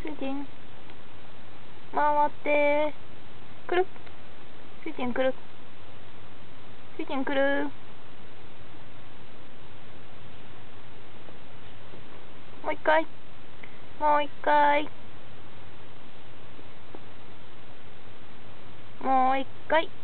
スイテン回ってくる。スイテンくる。スイテンくる。もう一回。もう一回。もう一回。